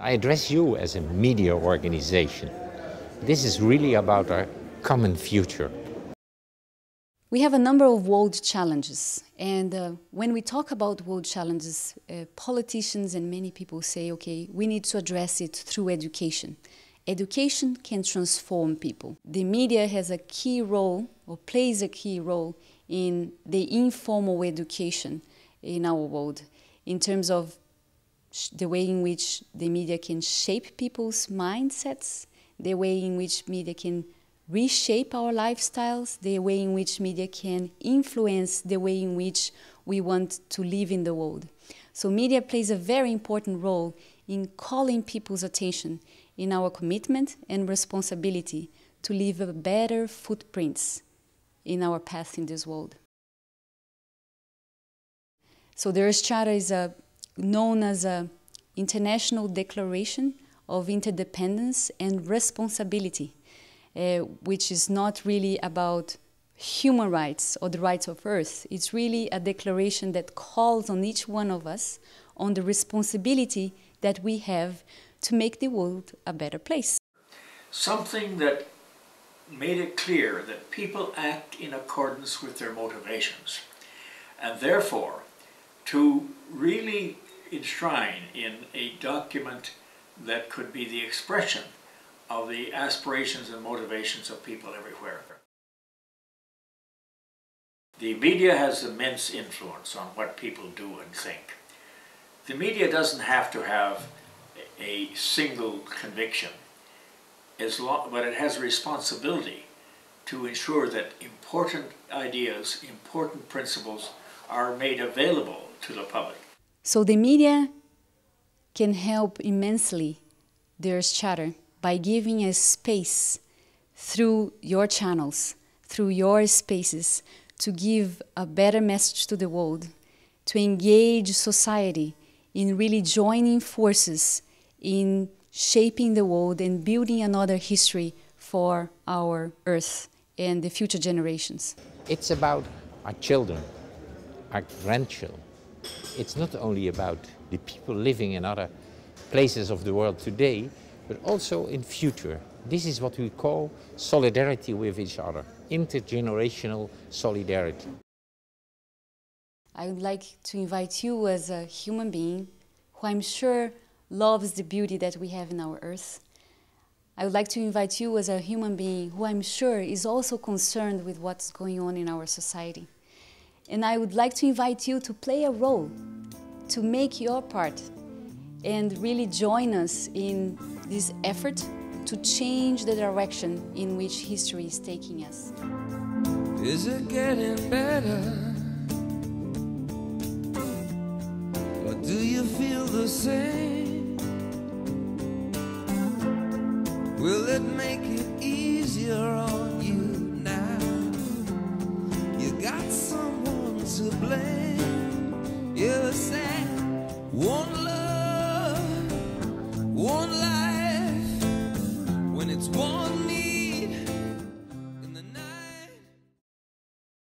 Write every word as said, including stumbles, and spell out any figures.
I address you as a media organization. This is really about our common future. We have a number of world challenges, and uh, when we talk about world challenges, uh, politicians and many people say, okay, we need to address it through education. Education can transform people. The media has a key role, or plays a key role, in the informal education in our world, in terms of the way in which the media can shape people's mindsets, the way in which media can reshape our lifestyles, the way in which media can influence the way in which we want to live in the world. So media plays a very important role in calling people's attention in our commitment and responsibility to leave a better footprints in our path in this world. So the Earth Charter is a, known as an international declaration of interdependence and responsibility, uh, which is not really about human rights or the rights of Earth. It's really a declaration that calls on each one of us on the responsibility that we have to make the world a better place. Something that made it clear that people act in accordance with their motivations, and therefore to really enshrine in a document that could be the expression of the aspirations and motivations of people everywhere. The media has immense influence on what people do and think. The media doesn't have to have a single conviction, as long, but it has a responsibility to ensure that important ideas, important principles are made available to the public. So the media can help immensely the Earth Charter by giving a space through your channels, through your spaces, to give a better message to the world, to engage society in really joining forces in shaping the world and building another history for our Earth and the future generations. It's about our children, our grandchildren. It's not only about the people living in other places of the world today, but also in future. This is what we call solidarity with each other, intergenerational solidarity. I would like to invite you as a human being who I'm sure loves the beauty that we have in our Earth. I would like to invite you as a human being who I'm sure is also concerned with what's going on in our society. And I would like to invite you to play a role, to make your part, and really join us in this effort to change the direction in which history is taking us. Is it getting better? Or do you feel the same? Will it make it easier on you now? You got someone to blame. You said one